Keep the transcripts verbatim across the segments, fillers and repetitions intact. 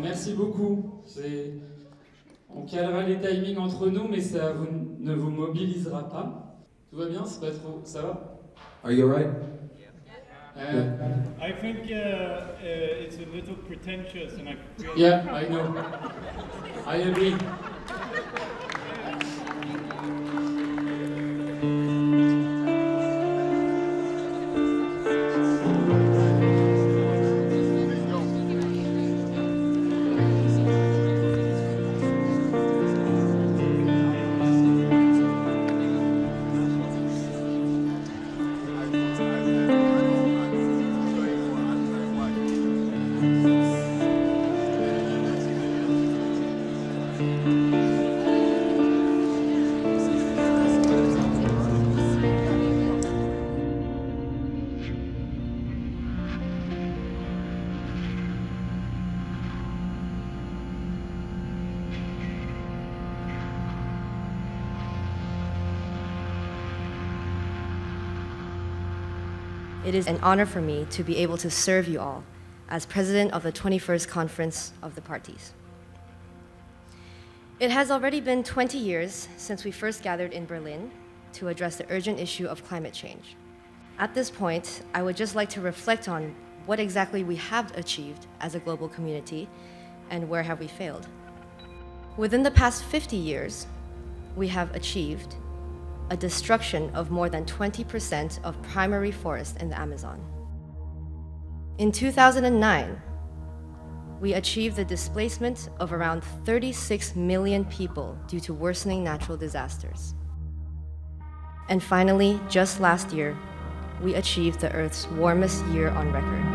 merci beaucoup. On calera les timings entre nous, mais ça vous, ne vous mobilisera pas. Tout va bien? C'est pas trop... Ça va? Are you alright? Uh, I think uh, uh, it's a little pretentious and I really... Yeah, I know. I agree. It is an honor for me to be able to serve you all as president of the twenty-first Conference of the Parties. It has already been twenty years since we first gathered in Berlin to address the urgent issue of climate change. At this point, I would just like to reflect on what exactly we have achieved as a global community and where have we failed. Within the past fifty years, we have achieved a destruction of more than twenty percent of primary forest in the Amazon. In two thousand nine, we achieved the displacement of around thirty-six million people due to worsening natural disasters. And finally, just last year, we achieved the Earth's warmest year on record.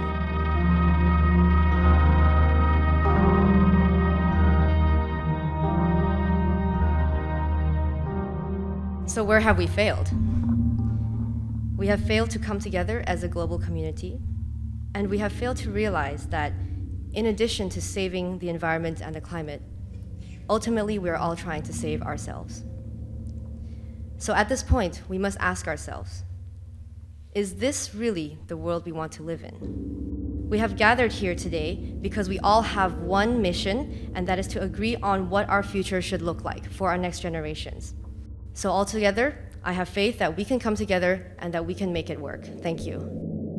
So where have we failed? We have failed to come together as a global community, and we have failed to realize that in addition to saving the environment and the climate, ultimately we are all trying to save ourselves. So at this point, we must ask ourselves, is this really the world we want to live in? We have gathered here today because we all have one mission, and that is to agree on what our future should look like for our next generations. So altogether, I have faith that we can come together and that we can make it work. Thank you.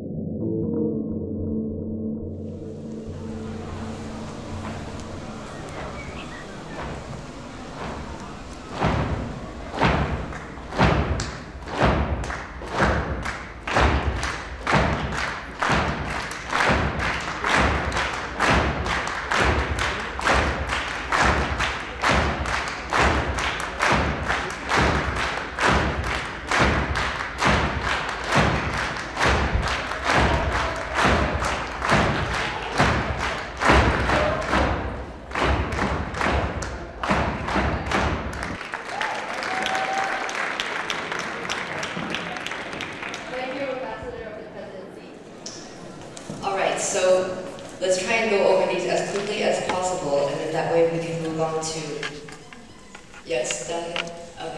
So let's try and go over these as quickly as possible, and then that way we can move on to, yes, done? Okay.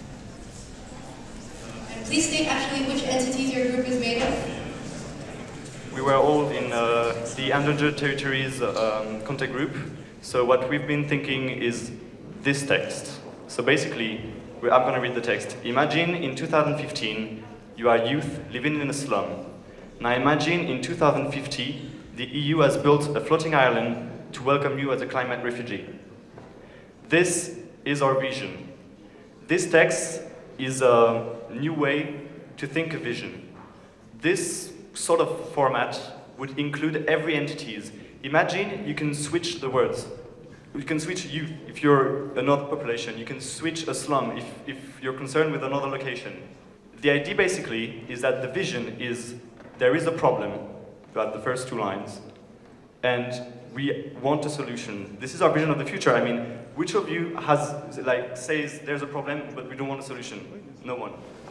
And please state actually which entities your group is made of. We were all in uh, the Endangered Territories um, contact group. So what we've been thinking is this text. So basically, I'm going to read the text. Imagine in two thousand fifteen, you are youth living in a slum. Now imagine in two thousand fifty, the E U has built a floating island to welcome you as a climate refugee. This is our vision. This text is a new way to think a vision. This sort of format would include every entities. Imagine you can switch the words. You can switch youth if you're another population. You can switch a slum if, if you're concerned with another location. The idea basically is that the vision is there is a problem, about the first two lines, and we want a solution. This is our vision of the future. I mean, which of you has, like, says there's a problem, but we don't want a solution? No one.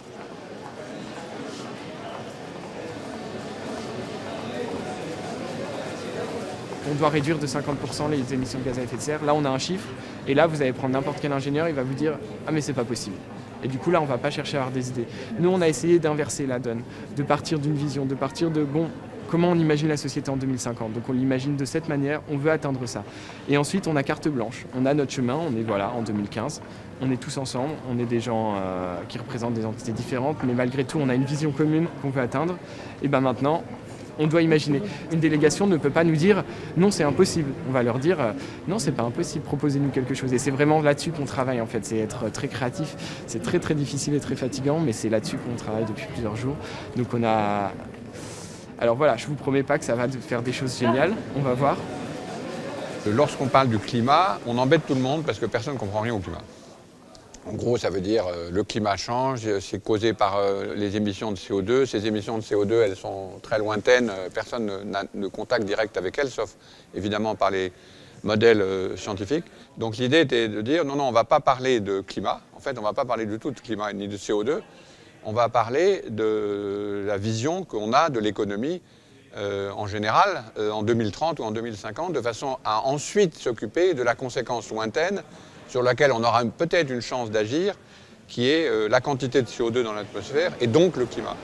On doit réduire de cinquante pour cent les émissions de gaz à effet de serre. Là, on a un chiffre, et là, vous allez prendre n'importe quel ingénieur, il va vous dire « Ah, mais c'est pas possible ». Et du coup, là, on ne va pas chercher à avoir des idées. Nous, on a essayé d'inverser la donne, de partir d'une vision, de partir de, bon, comment on imagine la société en deux mille cinquante. Donc on l'imagine de cette manière, on veut atteindre ça. Et ensuite, on a carte blanche. On a notre chemin, on est voilà, en deux mille quinze. On est tous ensemble, on est des gens euh, qui représentent des entités différentes, mais malgré tout, on a une vision commune qu'on veut atteindre. Et bien maintenant, on doit imaginer. Une délégation ne peut pas nous dire « non, c'est impossible ». On va leur dire « non, c'est pas impossible, proposez-nous quelque chose ». Et c'est vraiment là-dessus qu'on travaille en fait, c'est être très créatif. C'est très très difficile et très fatigant, mais c'est là-dessus qu'on travaille depuis plusieurs jours. Donc on a... Alors voilà, je vous promets pas que ça va faire des choses géniales, on va voir. Lorsqu'on parle du climat, on embête tout le monde parce que personne ne comprend rien au climat. En gros, ça veut dire euh, le climat change, c'est causé par euh, les émissions de C O deux. Ces émissions de C O deux, elles sont très lointaines, euh, personne n'a de contact direct avec elles, sauf évidemment par les modèles euh, scientifiques. Donc l'idée était de dire, non, non, on ne va pas parler de climat. En fait, on ne va pas parler du tout de climat ni de C O deux. On va parler de la vision qu'on a de l'économie euh, en général, euh, en deux mille trente ou en deux mille cinquante, de façon à ensuite s'occuper de la conséquence lointaine sur laquelle on aura peut-être une chance d'agir, qui est euh, la quantité de C O deux dans l'atmosphère et donc le climat.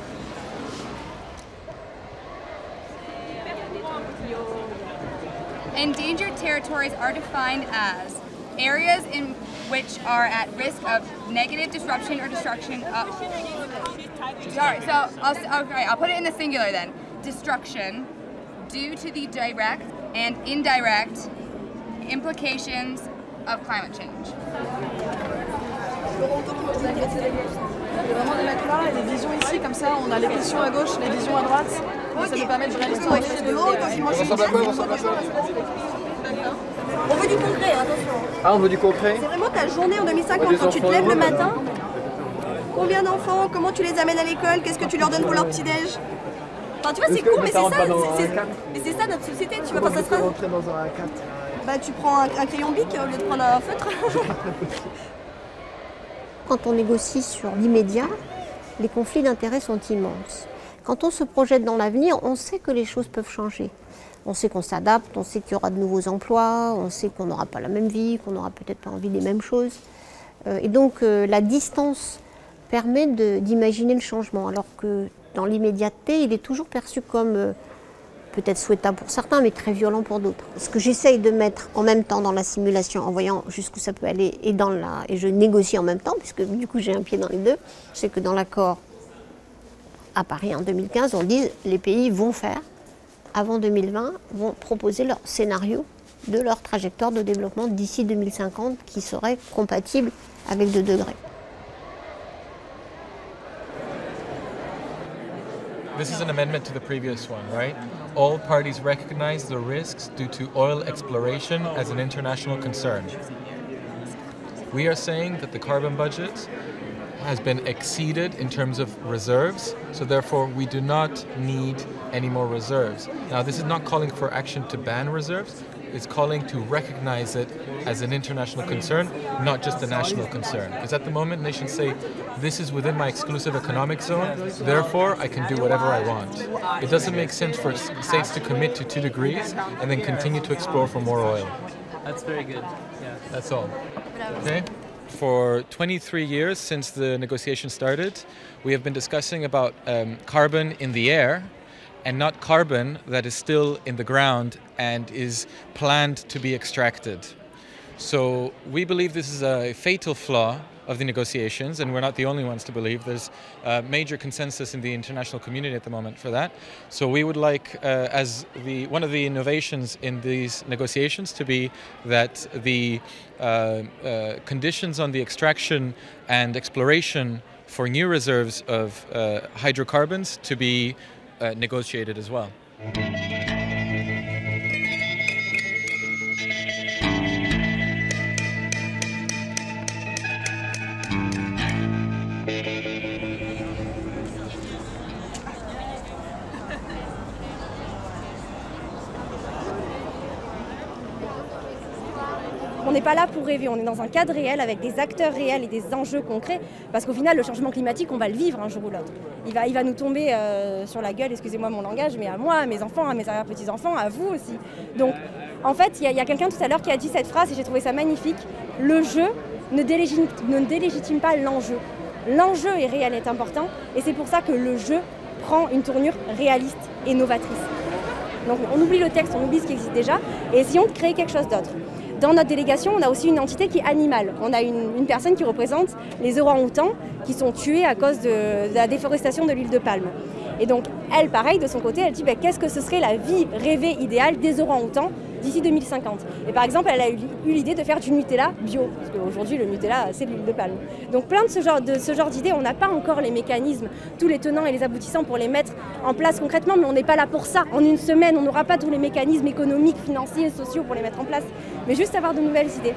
Endangered territories are defined as areas in which are at risk of negative disruption or destruction of... Sorry, so I'll, okay, I'll put it in the singular then. Destruction due to the direct and indirect implications of climate change. Il y a vraiment des mecs là et des visions ici, comme ça on a les questions à gauche, les visions à droite. Okay. Ça nous permet de gérer l'histoire. On veut du concret, attention. Ah, on veut du concret? C'est vraiment ta journée en deux mille cinquante quand tu te lèves le matin. Combien d'enfants? Comment tu les amènes à l'école? Qu'est-ce que tu leur donnes pour leur petit-déj? Enfin, tu vois, c'est cool, mais c'est ça. Mais c'est ça notre société, tu vois. Quand ça sera. Rentrer dans un A quatre. Bah, tu prends un, un crayon bic au lieu de prendre un feutre. Quand on négocie sur l'immédiat, les conflits d'intérêts sont immenses. Quand on se projette dans l'avenir, on sait que les choses peuvent changer. On sait qu'on s'adapte, on sait qu'il y aura de nouveaux emplois, on sait qu'on n'aura pas la même vie, qu'on n'aura peut-être pas envie des mêmes choses. Et donc euh, la distance permet d'imaginer le changement, alors que dans l'immédiateté, il est toujours perçu comme euh, peut-être souhaitable pour certains, mais très violent pour d'autres. Ce que j'essaye de mettre en même temps dans la simulation, en voyant jusqu'où ça peut aller, et, dans la, et je négocie en même temps, puisque du coup j'ai un pied dans les deux, c'est que dans l'accord à Paris en deux mille quinze, on dit que les pays vont faire, avant deux mille vingt, vont proposer leur scénario de leur trajectoire de développement d'ici deux mille cinquante qui serait compatible avec deux degrés. This is an amendment to the previous one, right? All parties recognize the risks due to oil exploration as an international concern. We are saying that the carbon budget has been exceeded in terms of reserves, so therefore we do not need any more reserves. Now, this is not calling for action to ban reserves, it's calling to recognize it as an international concern, not just a national concern. Because at the moment, nations say, this is within my exclusive economic zone, therefore I can do whatever I want. It doesn't make sense for states to commit to two degrees and then continue to explore for more oil. That's very good. Yeah. That's all. Okay? For twenty-three years since the negotiation started, we have been discussing about um, carbon in the air and not carbon that is still in the ground and is planned to be extracted. So we believe this is a fatal flaw of the negotiations, and we're not the only ones to believe. There's a major consensus in the international community at the moment for that. So we would like, uh, as the one of the innovations in these negotiations, to be that the uh, uh, conditions on the extraction and exploration for new reserves of uh, hydrocarbons to be uh, negotiated as well. On n'est pas là pour rêver, on est dans un cadre réel avec des acteurs réels et des enjeux concrets, parce qu'au final, le changement climatique, on va le vivre un jour ou l'autre. Il va, il va nous tomber euh, sur la gueule, excusez-moi mon langage, mais à moi, à mes enfants, à mes arrière-petits-enfants, à vous aussi. Donc, en fait, il y a, a quelqu'un tout à l'heure qui a dit cette phrase, et j'ai trouvé ça magnifique. Le jeu ne délégitime, ne délégitime pas l'enjeu. L'enjeu est réel, est important, et c'est pour ça que le jeu prend une tournure réaliste et novatrice. Donc on oublie le texte, on oublie ce qui existe déjà, et essayons de créer quelque chose d'autre. Dans notre délégation, on a aussi une entité qui est animale. On a une, une personne qui représente les orang-outans qui sont tués à cause de, de la déforestation de l'huile de palme. Et donc, elle, pareil, de son côté, elle dit bah, qu'est-ce que ce serait la vie rêvée idéale des orang-outans d'ici deux mille cinquante. Et par exemple, elle a eu, eu l'idée de faire du Nutella bio, parce qu'aujourd'hui, le Nutella, c'est de l'huile de palme. Donc, plein de ce genre, de ce genre d'idées, on n'a pas encore les mécanismes, tous les tenants et les aboutissants pour les mettre en place concrètement, mais on n'est pas là pour ça. En une semaine, on n'aura pas tous les mécanismes économiques, financiers et sociaux pour les mettre en place, mais juste avoir de nouvelles idées.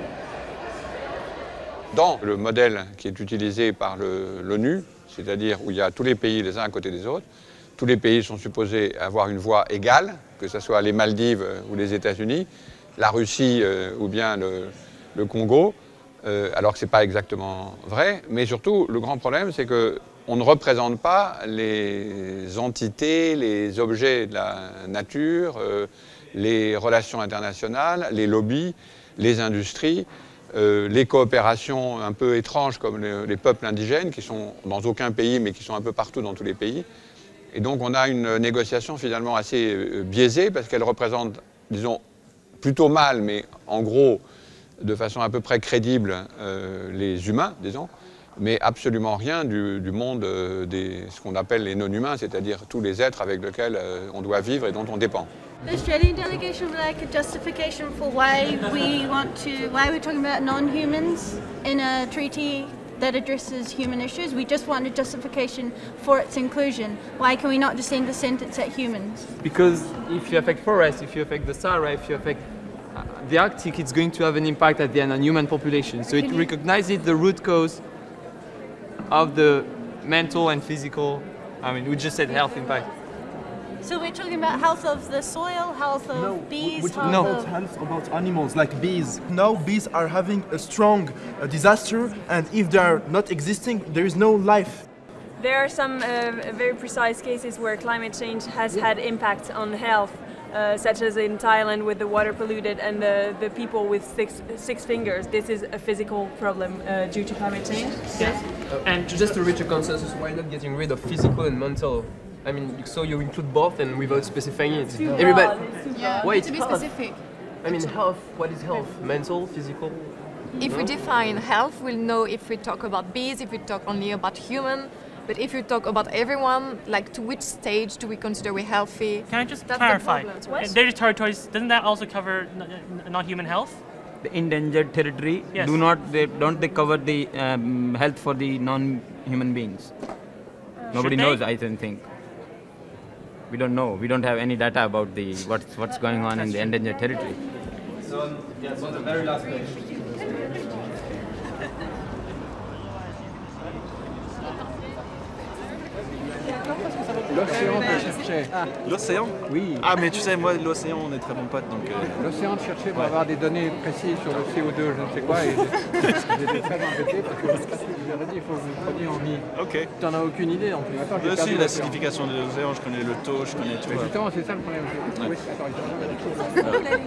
Dans le modèle qui est utilisé par l'ONU, c'est-à-dire où il y a tous les pays les uns à côté des autres, tous les pays sont supposés avoir une voix égale, que ce soit les Maldives ou les États-Unis, la Russie euh, ou bien le, le Congo, euh, alors que ce n'est pas exactement vrai. Mais surtout, le grand problème, c'est qu'on ne représente pas les entités, les objets de la nature, euh, les relations internationales, les lobbies, les industries, euh, les coopérations un peu étranges comme les, les peuples indigènes, qui sont dans aucun pays, mais qui sont un peu partout dans tous les pays. Et donc on a une négociation finalement assez biaisée parce qu'elle représente, disons, plutôt mal, mais en gros, de façon à peu près crédible, euh, les humains, disons, mais absolument rien du, du monde euh, des ce qu'on appelle les non-humains, c'est-à-dire tous les êtres avec lesquels euh, on doit vivre et dont on dépend. The Australian delegation would like a justification for why we want to, why we're talking about non-humans in a treaty that addresses human issues. We just want a justification for its inclusion. Why can we not just end the sentence at humans? Because if you affect forests, if you affect the Sahara, if you affect uh, the Arctic, it's going to have an impact at the end on human population. So it recognizes the root cause of the mental and physical, I mean, we just said health impact. So we're talking about health of the soil, health of no, bees, we're health no. of... about health about animals like bees. Now bees are having a strong uh, disaster, and if they are not existing, there is no life. There are some uh, very precise cases where climate change has had impact on health, uh, such as in Thailand with the water polluted and the, the people with six, six fingers. This is a physical problem uh, due to climate change. Yes. Uh, and just to reach a consensus, why not getting rid of physical and mental? I mean, so you include both and without specifying it. Everybody, yeah, wait, to be health. specific. I mean, health, what is health? Mental, physical? If no? we define health, we'll know if we talk about bees, if we talk only about human. But if you talk about everyone, like to which stage do we consider we're healthy? Can I just That's clarify? The problem. Endangered territories, doesn't that also cover non-human health? The endangered territory, yes. do not they don't they cover the um, health for the non-human beings? Uh, Nobody knows, I don't think. We don't know. We don't have any data about the what's what's going on in the endangered territory. So, yes, on the very last page. L'océan te cherchait. Ah. L'océan? Oui. Ah, mais tu sais, moi, l'océan, on est très bons potes, donc... Euh... L'océan te cherchait pour ouais. avoir des données précises sur le C O deux, je ne sais quoi, et j'étais très embêté parce que je leur ai dit, il faut que vous preniez en vie. Ok. Tu n'en as aucune idée en plus. Attends, moi aussi, l'acidification de l'océan, je connais le taux, je connais tout. Mais justement, c'est ça le problème. Ouais. Oui, attends,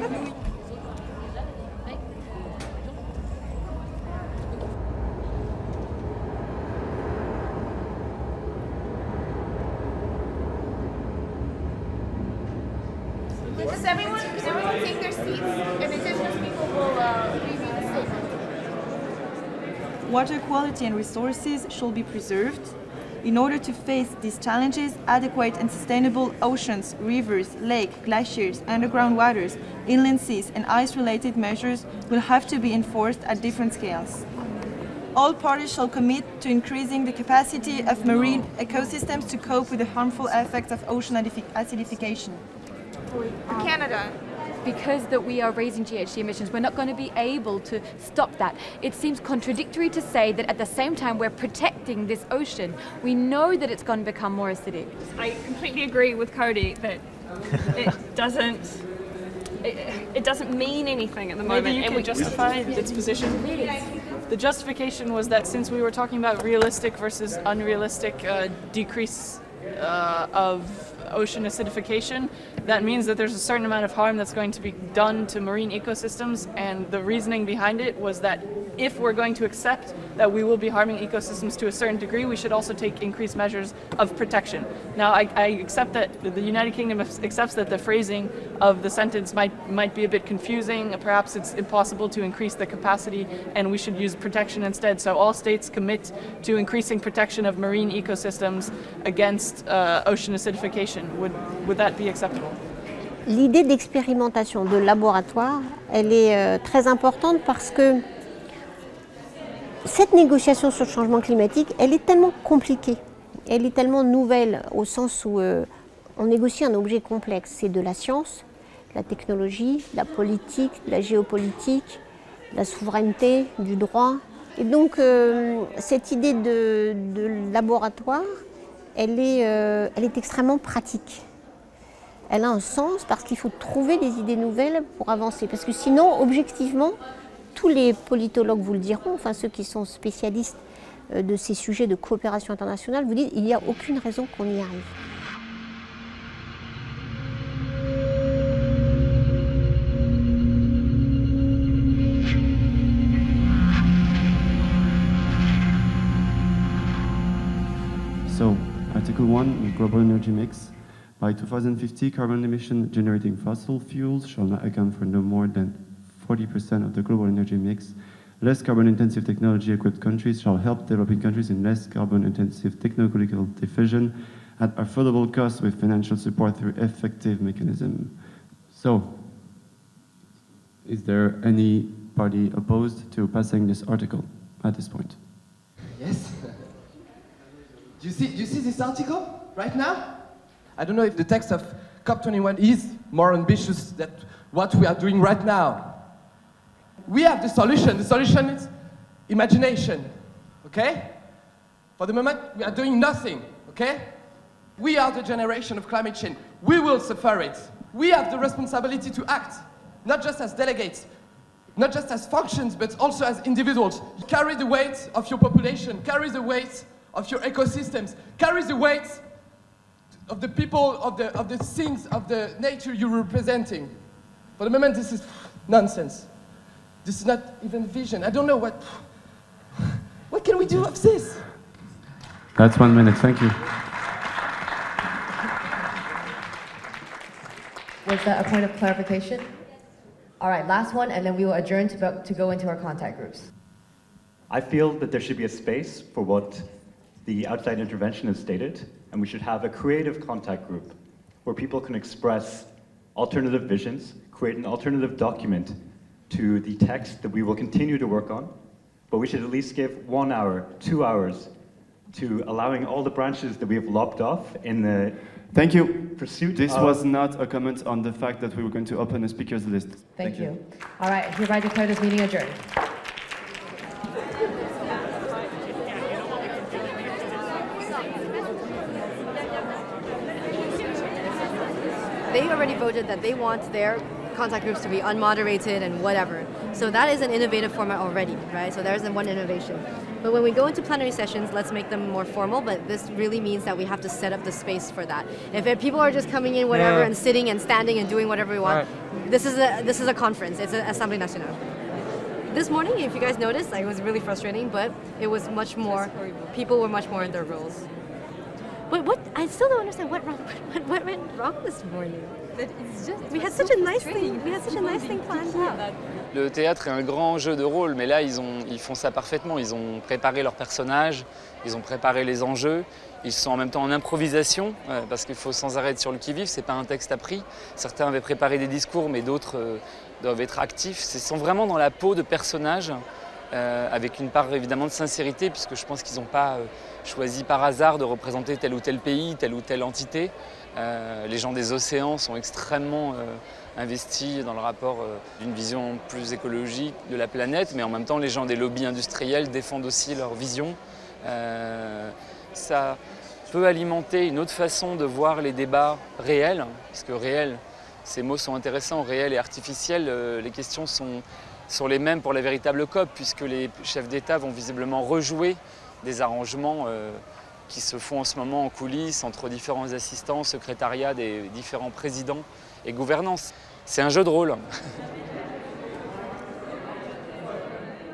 Does everyone, does everyone take their seats? And indigenous people will uh, review the statement. Water quality and resources should be preserved. In order to face these challenges, adequate and sustainable oceans, rivers, lakes, glaciers, underground waters, inland seas, and ice-related measures will have to be enforced at different scales. All parties shall commit to increasing the capacity of marine ecosystems to cope with the harmful effects of ocean acidification. Canada. Because that we are raising G H G emissions, we're not going to be able to stop that. It seems contradictory to say that at the same time we're protecting this ocean. We know that it's going to become more acidic. I completely agree with Cody that it doesn't it, it doesn't mean anything at the moment. Maybe you and can we justify its position. The justification was that since we were talking about realistic versus unrealistic uh, decrease uh, of ocean acidification, that means that there's a certain amount of harm that's going to be done to marine ecosystems, and the reasoning behind it was that if we're going to accept that we will be harming ecosystems to a certain degree, we should also take increased measures of protection. Now, I, I accept that the United Kingdom accepts that the phrasing of the sentence might, might be a bit confusing. Perhaps it's impossible to increase the capacity and we should use protection instead. So all states commit to increasing protection of marine ecosystems against uh, ocean acidification. Would, would that be acceptable? L'idée d'expérimentation de laboratoire, elle est euh, très importante parce que cette négociation sur le changement climatique, elle est tellement compliquée, elle est tellement nouvelle au sens où euh, on négocie un objet complexe. C'est de la science, de la technologie, de la politique, de la géopolitique, de la souveraineté, du droit. Et donc euh, cette idée de, de laboratoire, elle est, euh, elle est extrêmement pratique. Elle a un sens parce qu'il faut trouver des idées nouvelles pour avancer. Parce que sinon, objectivement, tous les politologues vous le diront, enfin ceux qui sont spécialistes de ces sujets de coopération internationale, vous disent qu'il n'y a aucune raison qu'on y arrive. So, Article one, Global Energy Mix. By two thousand fifty, carbon emission generating fossil fuels shall not account for no more than forty percent of the global energy mix. Less carbon-intensive technology-equipped countries shall help developing countries in less carbon-intensive technological diffusion at affordable costs with financial support through effective mechanism. So, is there any party opposed to passing this article at this point? Yes. Do you see, do you see this article right now? I don't know if the text of COP twenty-one is more ambitious than what we are doing right now. We have the solution. The solution is imagination, okay? For the moment, we are doing nothing, okay? We are the generation of climate change. We will suffer it. We have the responsibility to act, not just as delegates, not just as functions, but also as individuals. Carry the weight of your population, carry the weight of your ecosystems, carry the weight of the people, of the, of the things, of the nature you're representing. For the moment, this is nonsense. This is not even vision. I don't know what, what can we do of this? That's one minute, thank you. Was that a point of clarification? All right, last one, and then we will adjourn to, to go into our contact groups. I feel that there should be a space for what the outside intervention has stated, and we should have a creative contact group where people can express alternative visions, create an alternative document to the text that we will continue to work on, but we should at least give one hour, two hours to allowing all the branches that we have lopped off in the Thank you. pursuit This of... was not a comment on the fact that we were going to open a speakers list. Thank, Thank you. you. All right, hereby declare this meeting adjourned. They already voted that they want their contact groups to be unmoderated and whatever. So that is an innovative format already, right? So there's one innovation. But when we go into plenary sessions, let's make them more formal, but this really means that we have to set up the space for that. If it, people are just coming in whatever yeah. and sitting and standing and doing whatever we want, right. this is a this is a conference, it's an Assemblée Nationale. This morning, if you guys noticed, like, it was really frustrating, but it was much more, people were much more in their roles. But what, I still don't understand what, wrong, what, what went wrong this morning. It's just, we had such a nice thing, we had such a nice thing planned out. Le théâtre est un grand jeu de rôle, mais là, ils, ont, ils font ça parfaitement. Ils ont préparé leurs personnages, ils ont préparé les enjeux. Ils sont en même temps en improvisation, euh, parce qu'il faut sans arrêt être sur le qui-vive, c'est pas un texte appris. Certains avaient préparé des discours, mais d'autres euh, doivent être actifs. Ils sont vraiment dans la peau de personnages, euh, avec une part évidemment de sincérité, puisque je pense qu'ils n'ont pas euh, choisi par hasard de représenter tel ou tel pays, telle ou telle entité. Euh, les gens des océans sont extrêmement euh, investis dans le rapport euh, d'une vision plus écologique de la planète, mais en même temps les gens des lobbies industriels défendent aussi leur vision. Euh, ça peut alimenter une autre façon de voir les débats réels, parce que réel, ces mots sont intéressants, réel et artificiel, euh, les questions sont, sont les mêmes pour la véritable COP, puisque les chefs d'État vont visiblement rejouer des arrangements euh, qui se font en ce moment en coulisses entre différents assistants, secrétariats des différents présidents et gouvernances. C'est un jeu de rôle.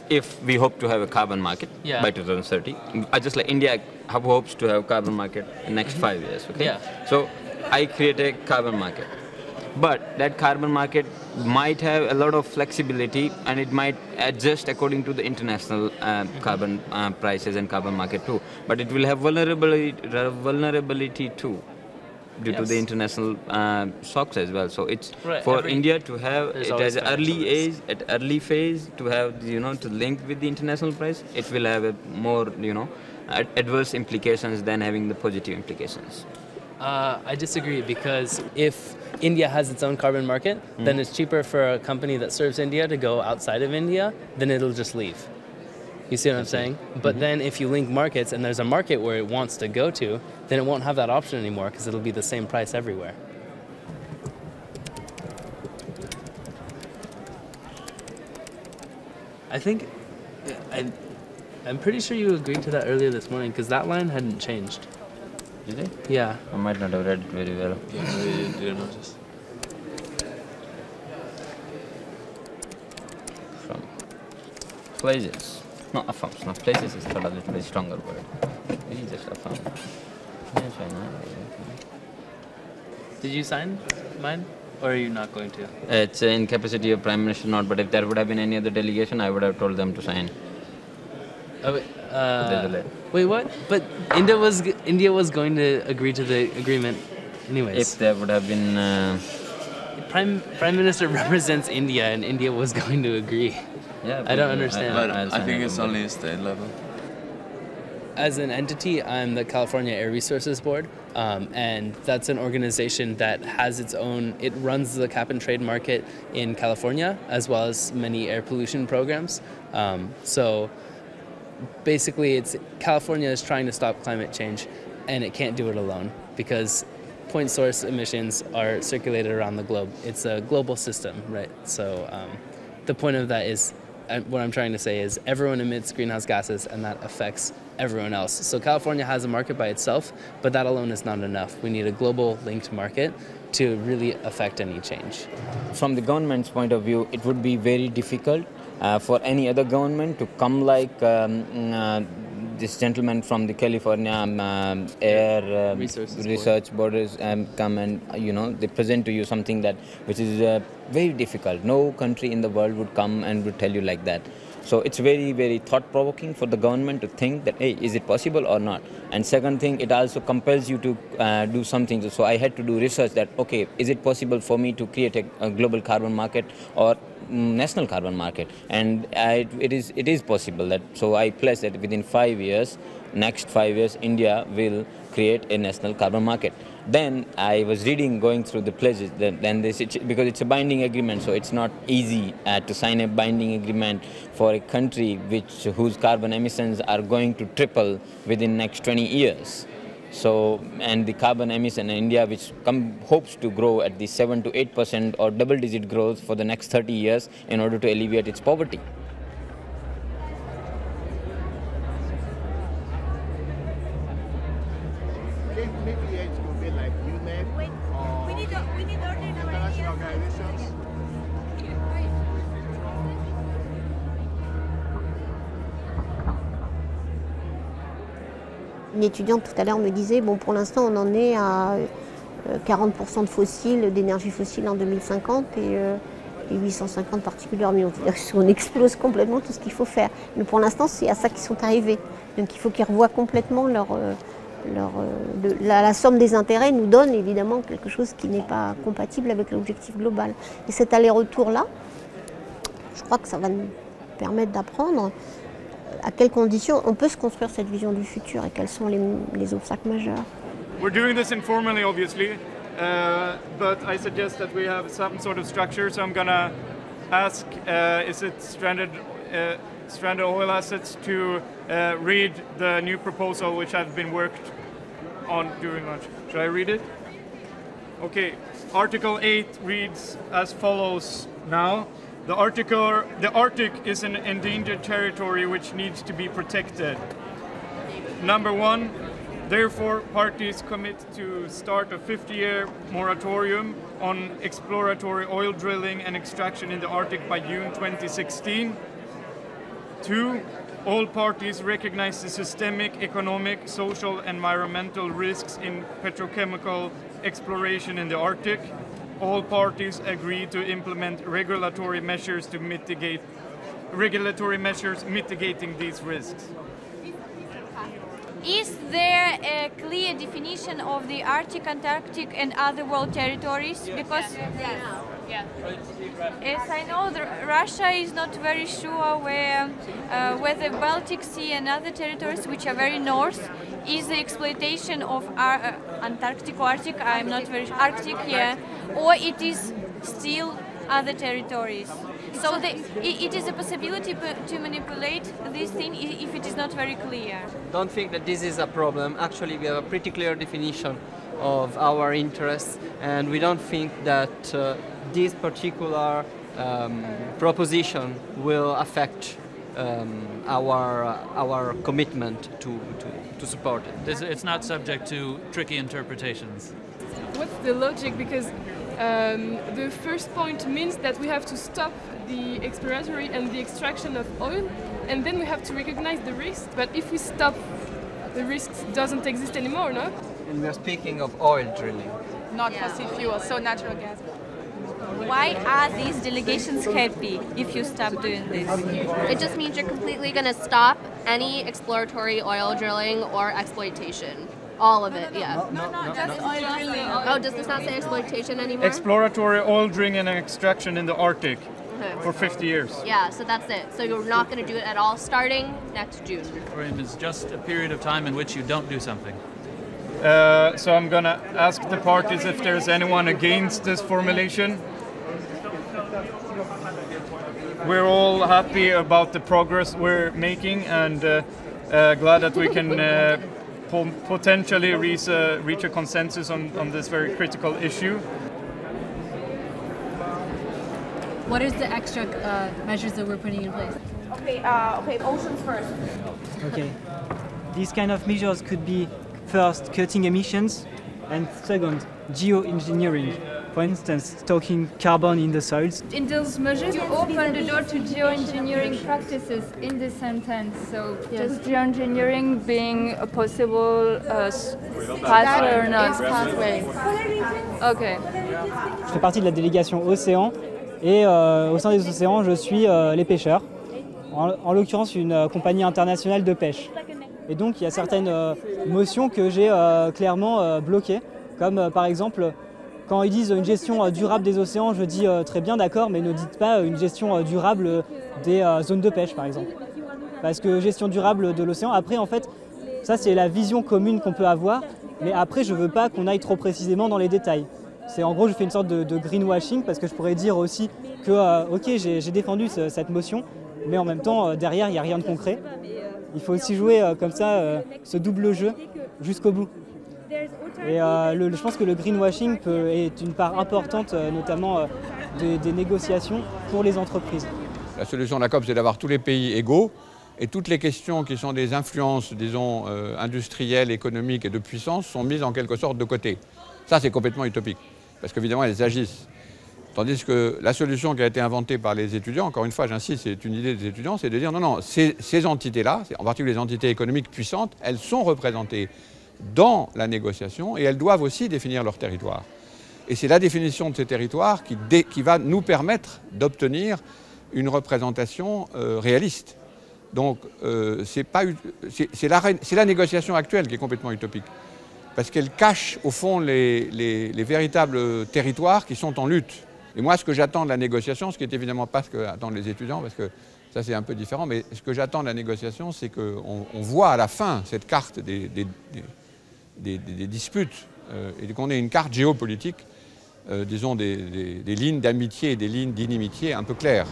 if we hope to have a carbon market Yeah. by two thousand thirty. I just like India have hopes to have carbon market in next five years. Okay. Yeah. So I create a carbon market, but that carbon market might have a lot of flexibility and it might adjust according to the international uh, carbon uh, prices and carbon market too. But it will have vulnerability, vulnerability too, due Yes. to the international uh, shocks as well. So it's Right, for every- India to have there's it always as an financial early age, at early phase, to have, you know, to link with the international price. It will have a more, you know, ad- adverse implications than having the positive implications. Uh, I disagree, because if India has its own carbon market, Mm. then it's cheaper for a company that serves India to go outside of India, then it'll just leave. You see what I'm saying? But Mhm. then if you link markets and there's a market where it wants to go to, then it won't have that option anymore, because it'll be the same price everywhere. I think, I, I'm pretty sure you agreed to that earlier this morning, because that line hadn't changed. Did it? Yeah. I might not have read it very well. Yeah, I didn't notice. From places. No, affirms. No, places is a little bit stronger word. Maybe just affirm. Yes, I know. Did you sign mine, or are you not going to? It's in capacity of Prime Minister, not, but if there would have been any other delegation, I would have told them to sign. Oh, wait, uh, There's a delay. wait, what? But India was g- India was going to agree to the agreement, anyways. If there would have been, uh, Prime Prime Minister represents India, and India was going to agree. Yeah, I don't understand. But I think it's only state level. As an entity, I'm the California Air Resources Board, um, and that's an organization that has its own, it runs the cap and trade market in California, as well as many air pollution programs. Um, so basically, it's California is trying to stop climate change, and it can't do it alone, because point source emissions are circulated around the globe. It's a global system, right? So um, the point of that is, uh, what I'm trying to say is everyone emits greenhouse gases, and that affects everyone else. So California has a market by itself, but that alone is not enough. We need a global linked market to really affect any change. From the government's point of view, it would be very difficult uh, for any other government to come like um, uh, this gentleman from the California um, um, Air um, Resources Research Borders um, come and, uh, you know, they present to you something that which is uh, very difficult. No country in the world would come and would tell you like that. So it's very, very thought-provoking for the government to think that, hey, is it possible or not? And second thing, it also compels you to uh, do something. So I had to do research that, okay, is it possible for me to create a, a global carbon market or national carbon market? And I, it is it is possible that. So I pledged that within five years, next five years, India will create a national carbon market. Then I was reading, going through the pledges, then, then this, because it's a binding agreement, so it's not easy uh, to sign a binding agreement for a country which whose carbon emissions are going to triple within next twenty years. So, and the carbon emission in India, which come, hopes to grow at the seven to eight percent or double-digit growth for the next thirty years in order to alleviate its poverty. Une étudiante tout à l'heure me disait, bon, pour l'instant on en est à quarante pour cent de fossiles, d'énergie fossile en deux mille cinquante et, euh, et huit cent cinquante particules millions. On explose complètement tout ce qu'il faut faire. Mais pour l'instant c'est à ça qu'ils sont arrivés. Donc il faut qu'ils revoient complètement leur, leur, de, la, la somme des intérêts nous donne évidemment quelque chose qui n'est pas compatible avec l'objectif global. Et cet aller-retour-là, je crois que ça va nous permettre d'apprendre à quelles conditions on peut se construire cette vision du futur et quels sont les, les obstacles majeurs. We're doing this informally, obviously, uh, but I suggest that we have some sort of structure. So I'm gonna ask, uh, is it stranded, uh, stranded oil assets to uh, read the new proposal which have been worked on during lunch. Should I read it? Okay, Article eight reads as follows now. The, article, the Arctic is an endangered territory which needs to be protected. Number one, therefore, parties commit to start a fifty-year moratorium on exploratory oil drilling and extraction in the Arctic by June twenty sixteen. Two, all parties recognize the systemic, economic, social, environmental risks in petrochemical exploration in the Arctic. All parties agree to implement regulatory measures to mitigate regulatory measures mitigating these risks. Is there a clear definition of the Arctic, Antarctic and other world territories? Because yes. as I know, the, Russia is not very sure where, uh, where the Baltic Sea and other territories, which are very north, is the exploitation of our, uh, Antarctic or Arctic, I'm not very sure, Arctic, yeah, or it is still other territories. So the, it, it is a possibility to manipulate this thing if it is not very clear. Don't think that this is a problem. Actually, we have a pretty clear definition of our interests, and we don't think that uh, this particular um, proposition will affect um, our uh, our commitment to, to, to support it. This, it's not subject to tricky interpretations. What's the logic? Because um, the first point means that we have to stop the exploratory and the extraction of oil, and then we have to recognize the risk. But if we stop, the risk doesn't exist anymore, no? And we are speaking of oil drilling. Not yeah. fossil fuels, so natural gas. Why are these delegations happy if you stop doing this? It just means you're completely going to stop any exploratory oil drilling or exploitation. All of it, yeah. No, no, no, just oil drilling. Oh, does this not say exploitation anymore? Exploratory oil drilling and extraction in the Arctic okay. for fifty years. Yeah, so that's it. So you're not going to do it at all starting next June. It's just a period of time in which you don't do something. Uh, so I'm gonna ask the parties if there's anyone against this formulation. We're all happy about the progress we're making and uh, uh, glad that we can uh, po potentially reach, uh, reach a consensus on, on this very critical issue. What is the extra uh, measures that we're putting in place? Okay, uh, okay, oceans first. Okay, these kind of measures could be first, cutting emissions, and second, geoengineering. For instance, stocking carbon in the soils. In those measures, you open the door to geoengineering practices in this sentence. So, yes. Just geoengineering being a possible uh, pathway or not? Pathway. Okay. Je fais partie de la délégation Océan et euh, au sein des océans, je suis euh, les pêcheurs. En, en l'occurrence, une euh, compagnie internationale de pêche. Et donc, il y a certaines euh, motions que j'ai euh, clairement euh, bloquées, comme euh, par exemple, quand ils disent une gestion euh, durable des océans, je dis euh, très bien d'accord, mais ne dites pas euh, une gestion euh, durable des euh, zones de pêche, par exemple. Parce que gestion durable de l'océan, après, en fait, ça c'est la vision commune qu'on peut avoir, mais après, je ne veux pas qu'on aille trop précisément dans les détails. C'est en gros, je fais une sorte de, de greenwashing, parce que je pourrais dire aussi que, euh, ok, j'ai défendu ce, cette motion, mais en même temps, euh, derrière, il n'y a rien de concret. Il faut aussi jouer euh, comme ça euh, ce double jeu jusqu'au bout. Et euh, le, je pense que le greenwashing peut, est une part importante, euh, notamment euh, des, des négociations pour les entreprises. La solution de la COP, c'est d'avoir tous les pays égaux et toutes les questions qui sont des influences, disons, euh, industrielles, économiques et de puissance sont mises en quelque sorte de côté. Ça, c'est complètement utopique, parce qu'évidemment, elles agissent. Tandis que la solution qui a été inventée par les étudiants, encore une fois, j'insiste, c'est une idée des étudiants, c'est de dire non, non, ces, ces entités-là, en particulier les entités économiques puissantes, elles sont représentées dans la négociation et elles doivent aussi définir leur territoire. Et c'est la définition de ces territoires qui, dé, qui va nous permettre d'obtenir une représentation euh, réaliste. Donc, euh, c'est pas, c'est la, la négociation actuelle qui est complètement utopique, parce qu'elle cache, au fond, les, les, les véritables territoires qui sont en lutte. Et moi, ce que j'attends de la négociation, ce qui n'est évidemment pas ce qu'attendent les étudiants, parce que ça c'est un peu différent, mais ce que j'attends de la négociation, c'est qu'on on voit à la fin cette carte des, des, des, des, des disputes, euh, et qu'on ait une carte géopolitique, euh, disons des, des, des lignes d'amitié et des lignes d'inimitié un peu claires.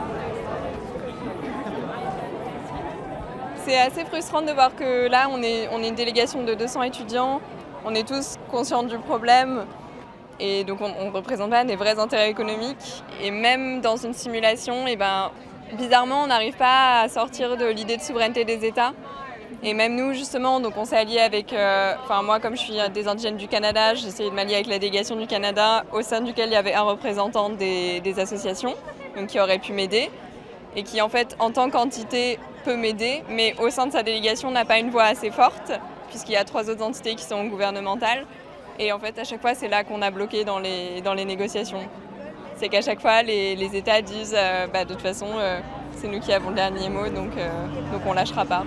C'est assez frustrant de voir que là, on est, on est une délégation de deux cents étudiants, on est tous conscients du problème. Et donc on ne représente pas des vrais intérêts économiques. Et même dans une simulation, et ben, bizarrement, on n'arrive pas à sortir de l'idée de souveraineté des États. Et même nous, justement, donc on s'est alliés avec... Euh, enfin, moi, comme je suis des indigènes du Canada, j'ai essayé de m'allier avec la délégation du Canada, au sein duquel il y avait un représentant des, des associations, donc qui aurait pu m'aider. et qui en fait en tant qu'entité peut m'aider, mais au sein de sa délégation n'a pas une voix assez forte, puisqu'il y a trois autres entités qui sont gouvernementales. Et en fait, à chaque fois, c'est là qu'on a bloqué dans les, dans les négociations. C'est qu'à chaque fois, les, les États disent euh, bah, de toute façon, euh, c'est nous qui avons le dernier mot, donc, euh, donc on ne lâchera pas.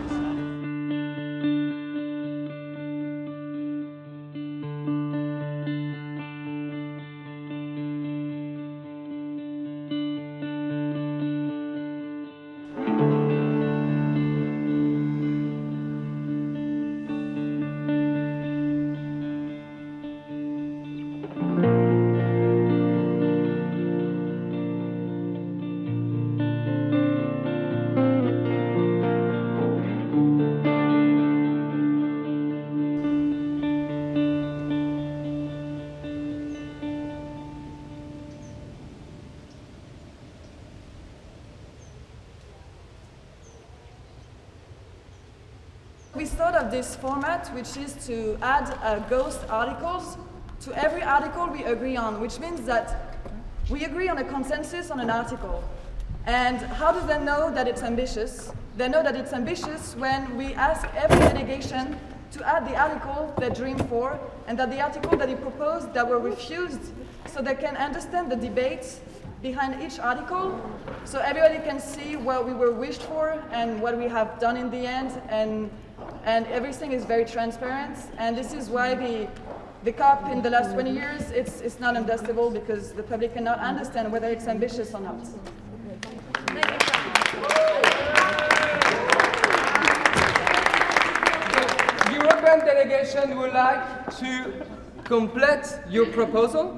We thought of this format, which is to add uh, ghost articles to every article we agree on, which means that we agree on a consensus on an article. And how do they know that it's ambitious? They know that it's ambitious when we ask every delegation to add the article they dream for, and that the article that he proposed that were refused, so they can understand the debates behind each article, so everybody can see what we were wished for and what we have done in the end, and and everything is very transparent. And this is why the the COP in the last twenty years, it's it's not understandable, because the public cannot understand whether it's ambitious or not. The European delegation would like to complete your proposal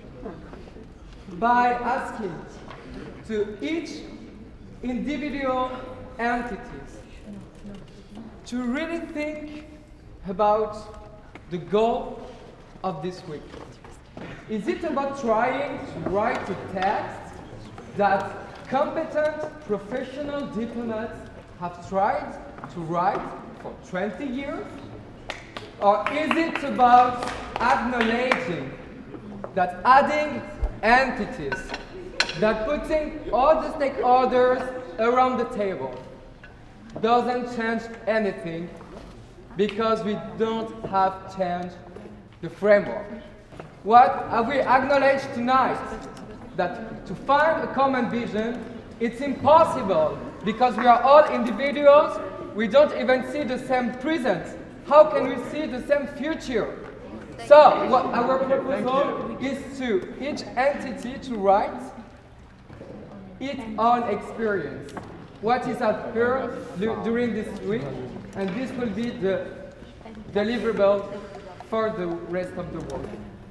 by asking to each individual entities to really think about the goal of this week. Is it about trying to write a text that competent professional diplomats have tried to write for twenty years? Or is it about acknowledging that adding entities, that putting all the stakeholders around the table doesn't change anything, because we don't have changed the framework? What have we acknowledged tonight? That to find a common vision, it's impossible, because we are all individuals, we don't even see the same present. How can we see the same future? So, what our proposal is to each entity to write its own experience. What is at her during this week, and this will be the deliverable for the rest of the world.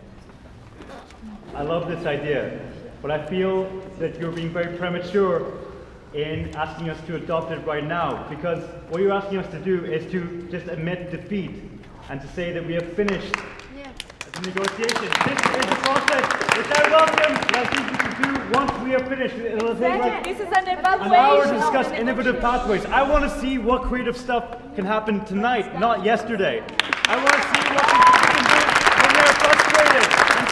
I love this idea, but I feel that you're being very premature in asking us to adopt it right now, because what you're asking us to do is to just admit defeat and to say that we have finished the negotiations. This is a process which I welcome, but I think we can do once we are finished. It'll take like this is an an evaluation hour to discuss innovative pathways. I want to see what creative stuff can happen tonight, not yesterday. I want to see what people can do when they're frustrated and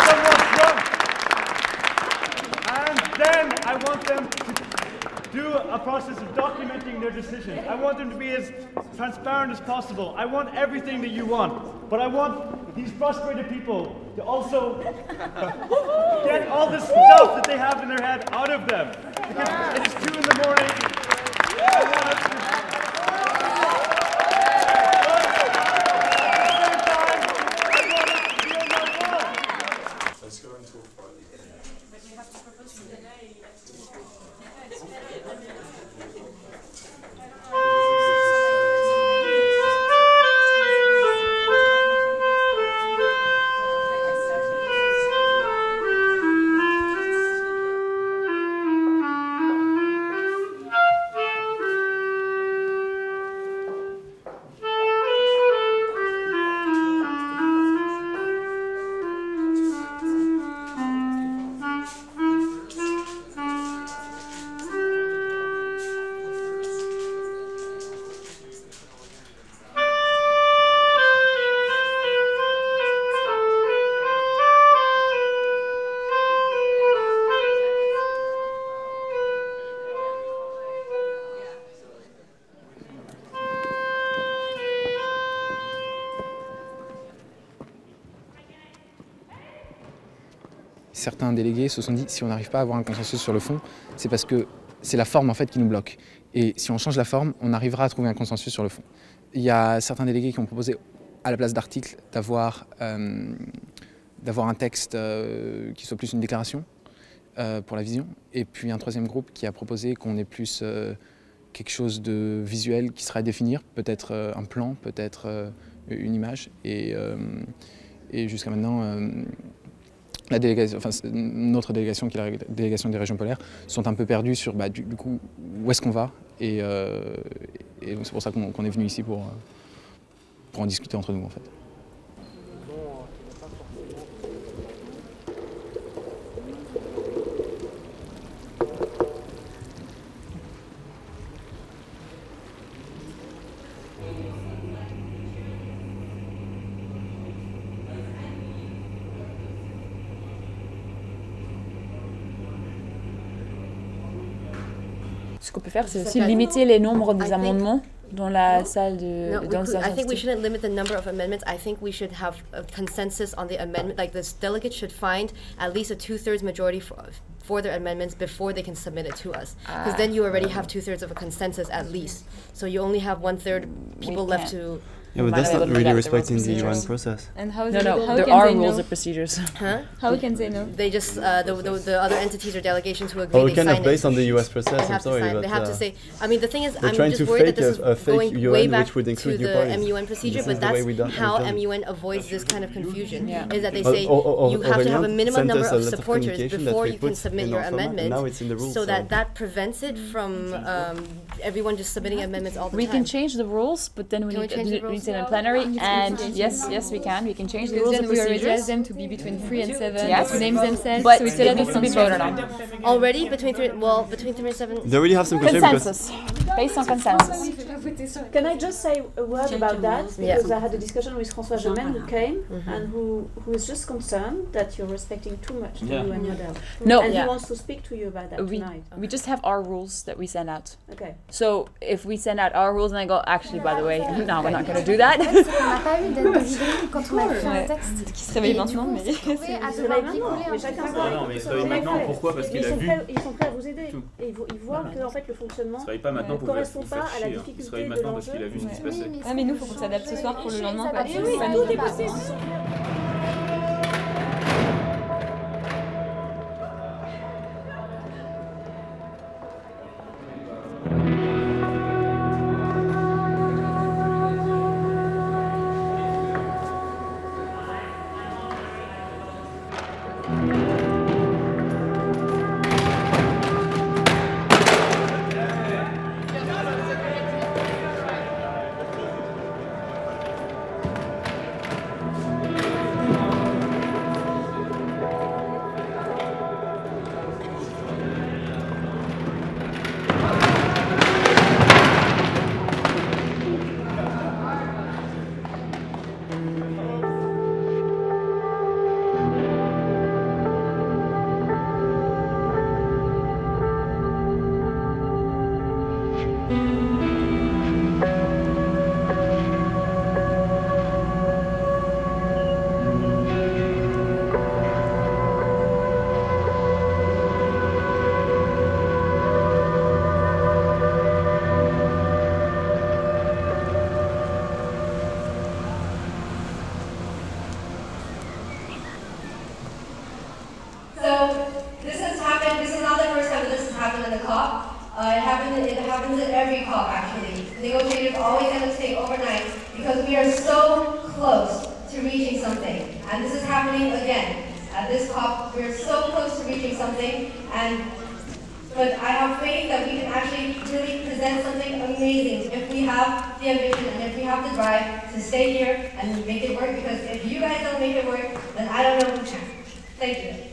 somewhat drunk. And then I want them to do a process of documenting their decisions. I want them to be as transparent as possible. I want everything that you want, but I want these frustrated people to also get all the stuff that they have in their head out of them. Because it is two in the morning. I want us to certains délégués se sont dit si on n'arrive pas à avoir un consensus sur le fond, c'est parce que c'est la forme en fait qui nous bloque. Et si on change la forme, on arrivera à trouver un consensus sur le fond. Il y a certains délégués qui ont proposé à la place d'articles d'avoir euh, d'avoir un texte euh, qui soit plus une déclaration euh, pour la vision. Et puis un troisième groupe qui a proposé qu'on ait plus euh, quelque chose de visuel qui sera à définir, peut-être euh, un plan, peut-être euh, une image. Et, euh, et jusqu'à maintenant, euh, la délégation, enfin, notre délégation, qui est la délégation des régions polaires, sont un peu perdus sur bah, du, du coup où est-ce qu'on va. Et, euh, et c'est pour ça qu'on qu'on est venu ici pour, pour en discuter entre nous en fait. Ce qu'on peut faire, c'est aussi limiter les nombres des amendements dans la salle de... No, dans we could, I think we shouldn't limit the number of amendments. I think we should have a consensus on the amendment. Like the delegates should find at least a two-thirds majority for, for their amendments before they can submit it to us. Because Ah. then you already have two-thirds of a consensus at least. So you only have one-third people left to... Yeah, but that's not really respecting the U N process. And how is No, it no, legal? there There are are rules rules of of procedures. Huh? How can they know? They just, uh, the, the, the other entities or delegations who agree, Oh, we they kind sign of based it. on the U S process, They I'm have to sorry, sign- but They have uh, to say, I mean, the thing is, they're I'm trying just to worried fake that this is a, a fake going U way N back which would to include new the parties. M U N procedure, This but is the way that's we done- how we've done M it. U N avoids this kind of confusion, Yeah. is that they But say O- O- you have to have a Aurélien minimum sent number us a of lot of supporters communication that before we you can put submit in your our format, and amendment, now it's in the rules, so so- that that prevents it from um, everyone just submitting amendments all the We time. can change the rules, but then we Can we need to change do the it rules? in a plenary. No. And Yes. yes, yes, we can. We can change the Because rules then of we already procedures. asked them to be between three and seven, Yes. to name themselves, But so it it still needs to be becomes voted voted on. Already between three, well, between three and seven. They already have some constraint because Consensus, based on consensus. Can I just say a word Change about the that? rules. Because Yeah. I had a discussion with François Germain who came Mhm. and who, who is just concerned that you're respecting too much the Yeah. U N Yeah. model. No. And Yeah. he wants to speak to you about that We, tonight. we just have our rules that we send out. Okay. So if we send out our rules and I go, actually, by the way, no, we're not going to do that. On n'a pas eu d'aide de vidéo quand on a fait un Ouais. texte. Qui se réveille Et du maintenant, coup, on mais- s'est retrouvés à Se devoir réveille maintenant, picoler un mais petit chacun peu. se Ah non, mais il se réveille Mais maintenant, ils pourquoi Parce sont qu'il a vu. prêts- Ils sont prêts à vous aider. Tout. Et ils, vo- ils voient que en fait, le fonctionnement Il se réveille pas maintenant ne pour vous correspond vous pas faire à la chier, hein. Il se difficulté réveille de maintenant parce l'enjeu. qu'il a vu ce qui se passait. Ah, mais nous, faut qu'on s'adapte ce soir pour le lendemain. quoi. Eh oui, Ça tout nous est va. possible. So this has happened, this is not the first time that this has happened in the COP. Uh, it, happens, it happens at every COP actually. Negotiators always end up staying overnight because we are so close to reaching something. And this is happening again. At this COP, we're so close to reaching something, and but I have faith that we can actually really present something amazing if we have the ambition and if we have the drive to stay here and make it work, because if you guys don't make it work, then I don't know who can. Thank you.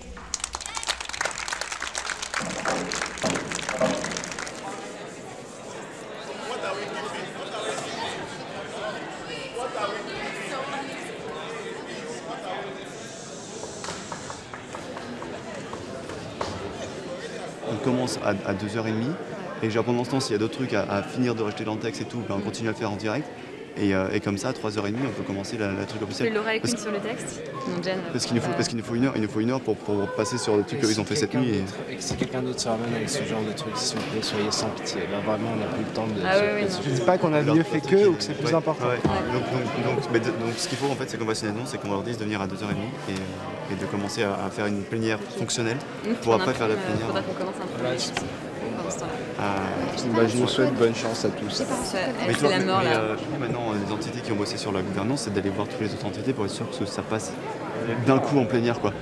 on commence à, à deux heures trente et genre pendant ce temps, s'il y a d'autres trucs à, à finir de rejeter dans le texte et tout, ben on continue à le faire en direct. Et, euh, et comme ça, à trois heures trente, on peut commencer la, la truc officielle. Tu l'aurais Parce, qu'une sur le texte Non, Jen. parce qu'il nous faut, parce qu'il nous faut une heure, il nous faut une heure pour, pour passer sur le truc qu'ils ont fait cette nuit. Et... Et que si quelqu'un d'autre se ramène avec ce genre de truc, s'il vous plaît, soyez sans pitié. Là, vraiment, on n'a plus le temps de... Ah, oui, oui, je non. dis pas qu'on a mieux fait qu'eux ou que c'est plus ouais, important. Ouais. Donc, donc, donc, mais de, donc ce qu'il faut, en fait, c'est qu'on va signer l'annonce, c'est qu'on va leur dire de venir à deux heures trente et, euh, et de commencer à, à faire une plénière fonctionnelle Mmh, pour après faire la Il plénière. faudra qu'on commence un peu plus pendant ce temps-là. Euh, bah, je vous souhaite bonne chance à tous. Mais, C'est la mort mais, là. euh, maintenant, les entités qui ont bossé sur la gouvernance, c'est d'aller voir toutes les autres entités pour être sûr que ça passe d'un coup en plénière, quoi.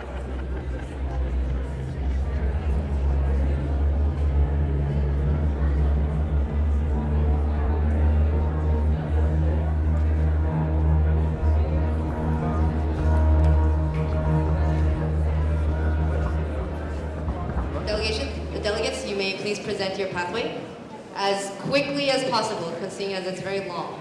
Delegation, the delegates, you may please present your pathway as quickly as possible, seeing as it's very long.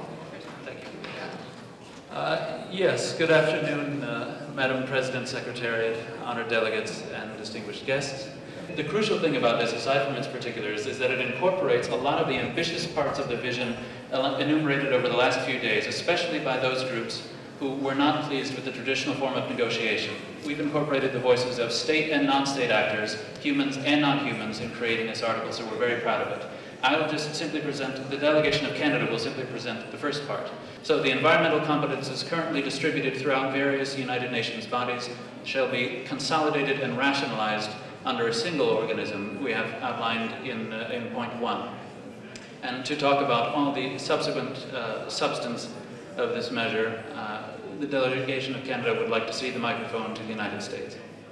Uh, yes, good afternoon, uh, Madam President, Secretariat, honored delegates, and distinguished guests. The crucial thing about this, aside from its particulars, is that it incorporates a lot of the ambitious parts of the vision enumerated over the last few days, especially by those groups who were not pleased with the traditional form of negotiation. We've incorporated the voices of state and non-state actors, humans and non-humans, in creating this article, so we're very proud of it. I will just simply present, the delegation of Canada will simply present the first part. So the environmental competences currently distributed throughout various United Nations bodies shall be consolidated and rationalized under a single organism we have outlined in, uh, in point one. And to talk about all the subsequent uh, substance of this measure, uh, the delegation of Canada would like to cede the microphone to the United States.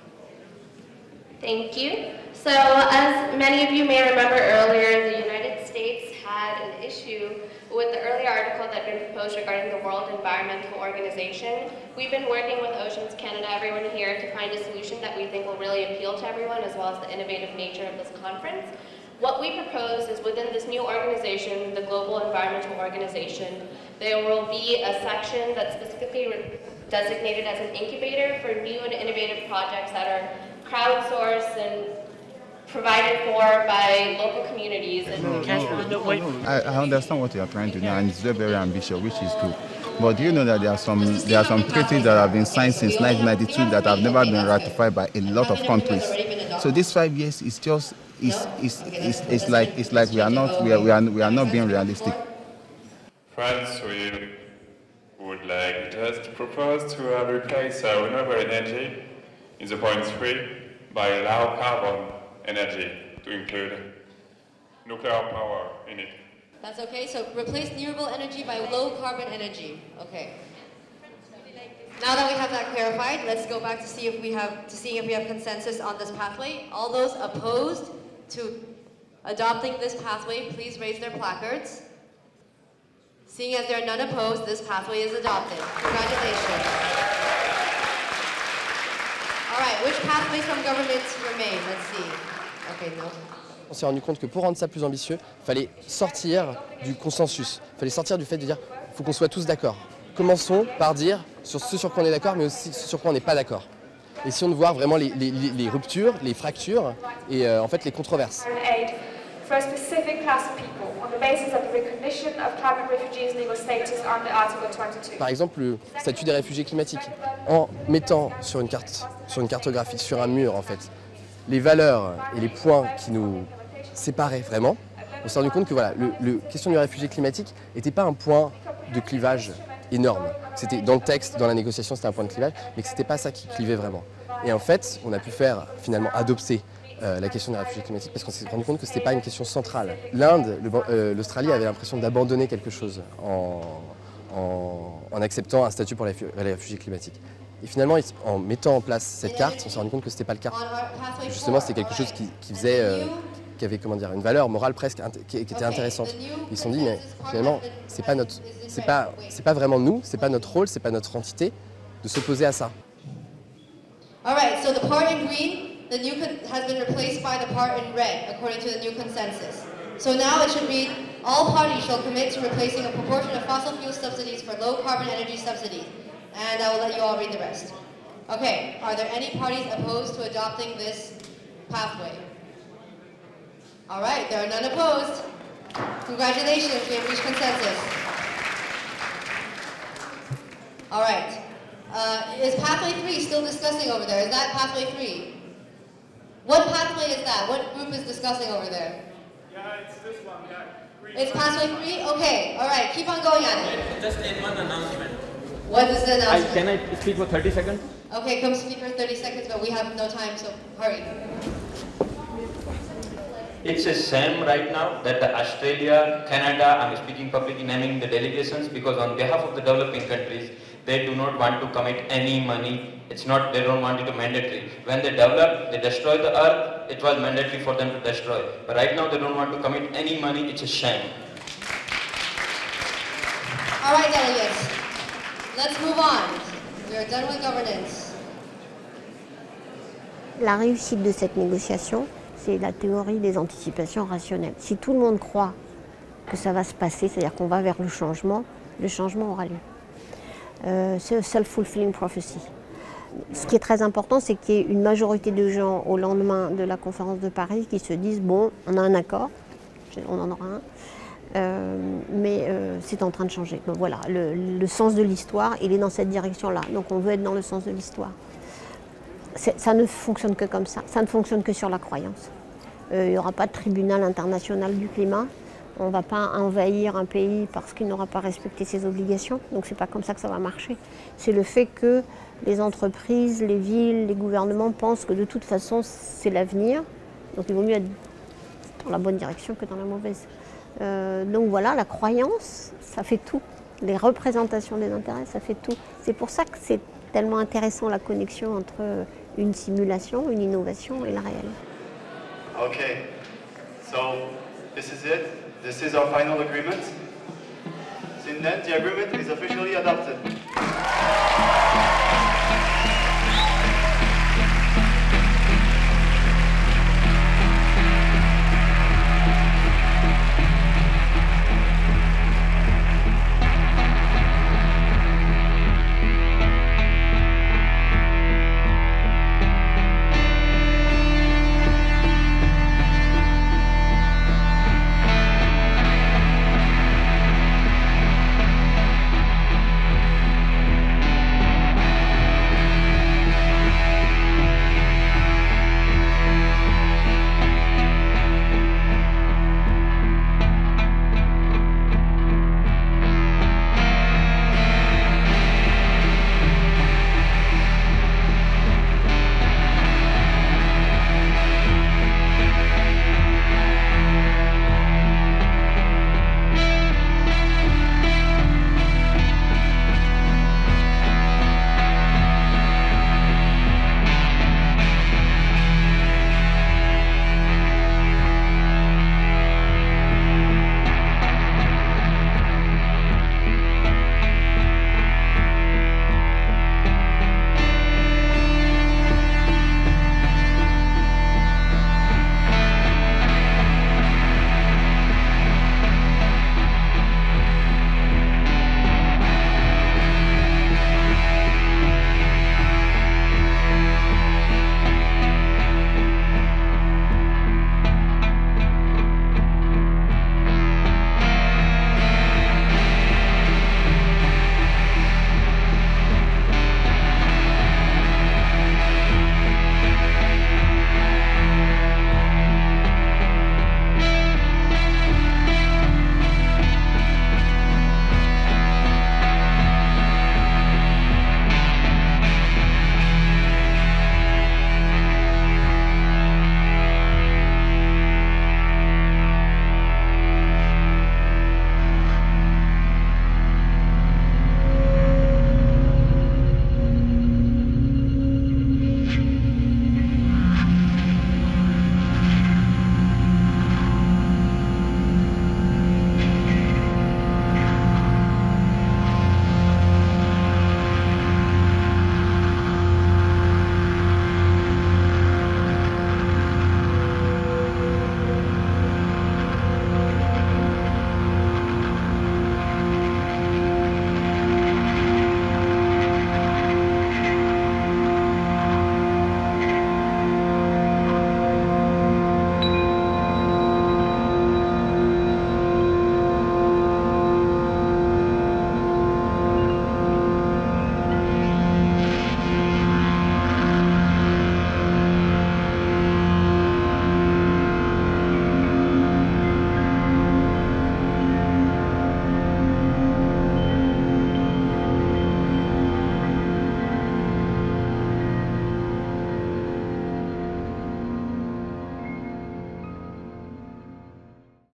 Thank you. So, as many of you may remember earlier, the United States had an issue with the earlier article that had been proposed regarding the World Environmental Organization. We've been working with Oceans Canada, everyone here, to find a solution that we think will really appeal to everyone, as well as the innovative nature of this conference. What we propose is within this new organization, the Global Environmental Organization, there will be a section that's specifically designated as an incubator for new and innovative projects that are crowdsourced and provided for by local communities. And I, I understand what you are trying to do, and it's very, very ambitious, which is good. But do you know that there are some there are some treaties that have been signed since nineteen ninety-two that have never been ratified by a lot of countries? So this five years is just is is is it's like it's like we are not we are we are, we are not being realistic. France will would like just to propose to uh, replace uh, renewable energy in the point three by low carbon energy to include nuclear power in it. That's okay, so replace renewable energy by low carbon energy. Okay. Now that we have that clarified, let's go back to see if we have to seeing if we have consensus on this pathway. All those opposed to adopting this pathway, please raise their placards. Seeing as there are none opposed, this pathway is adopted. Congratulations. All right, which pathways from governments remain? Let's see. Okay, no. On s'est rendu compte que pour rendre ça plus ambitieux, il fallait sortir du consensus. Il fallait sortir du fait de dire il faut qu'on soit tous d'accord. Commençons par dire sur ce sur quoi on est d'accord, mais aussi ce sur quoi on n'est pas d'accord. Essayons de voir vraiment les, les, les ruptures, les fractures et euh, en fait les controverses. For a specific class of people on the basis of the recognition of climate refugees' legal status under Article twenty-two. Par exemple, le statut des réfugiés climatiques. En mettant sur une carte, sur une cartographie, sur un mur en fait, les valeurs et les points qui nous séparaient vraiment, on s'est rendu compte que voilà, le, le question du réfugié climatique n'était pas un point de clivage énorme. C'était dans le texte, dans la négociation, c'était un point de clivage, mais que c'était pas ça qui clivait vraiment. Et en fait, on a pu faire finalement adopter Euh, la question des réfugiés climatiques parce qu'on s'est rendu compte que ce n'était pas une question centrale. L'Inde, l'Australie euh, avait l'impression d'abandonner quelque chose en, en, en acceptant un statut pour les, les réfugiés climatiques. Et finalement, en mettant en place cette carte, on s'est rendu compte que ce n'était pas le cas. Justement, c'était quelque chose qui, qui faisait, euh, qui avait comment dire, une valeur morale presque qui, qui était intéressante. Ils se sont dit, mais finalement, c'est pas notre, c'est pas, c'est pas vraiment nous, c'est pas notre rôle, c'est pas notre entité de s'opposer à ça. All right, so the part in green. The new con has been replaced by the part in red, according to the new consensus. So now it should read, all parties shall commit to replacing a proportion of fossil fuel subsidies for low carbon energy subsidies. And I will let you all read the rest. Okay, are there any parties opposed to adopting this pathway? All right, there are none opposed. Congratulations, we have reached consensus. All right. Uh, is pathway three still discussing over there? Is that pathway three? What pathway is that? What group is discussing over there? Yeah, it's this one, yeah. It's pathway three? Okay, all right, keep on going at it. Just in one announcement. What is the announcement? I, can I speak for thirty seconds? Okay, come speak for thirty seconds, but we have no time, so hurry. It's a shame right now that the Australia, Canada, I'm speaking publicly naming the delegations because on behalf of the developing countries, they do not want to commit any money. It's not, they don't want it to mandatory. When they develop, they destroy the earth, it was mandatory for them to destroy. But right now they don't want to commit any money, it's a shame. All right, delegates, let's move on. We are done with governance. La réussite de cette négociation, c'est la théorie des anticipations rationnelles. Si tout le monde croit que ça va se passer, c'est-à-dire qu'on va vers le changement, le changement aura lieu. Euh, c'est self-fulfilling prophecy. Ce qui est très important, c'est qu'il y ait une majorité de gens au lendemain de la conférence de Paris qui se disent « bon, on a un accord, on en aura un, euh, mais euh, c'est en train de changer ». Donc voilà, le, le sens de l'histoire, il est dans cette direction-là. Donc on veut être dans le sens de l'histoire. Ça ne fonctionne que comme ça, ça ne fonctionne que sur la croyance. Euh, il n'y aura pas de tribunal international du climat. On ne va pas envahir un pays parce qu'il n'aura pas respecté ses obligations. Donc ce n'est pas comme ça que ça va marcher. C'est le fait que les entreprises, les villes, les gouvernements pensent que de toute façon c'est l'avenir. Donc il vaut mieux être dans la bonne direction que dans la mauvaise. Euh, donc voilà, la croyance, ça fait tout. Les représentations des intérêts, ça fait tout. C'est pour ça que c'est tellement intéressant la connexion entre une simulation, une innovation et le réel. Okay, so this is it. This is our final agreement. Since then, the agreement is officially adopted.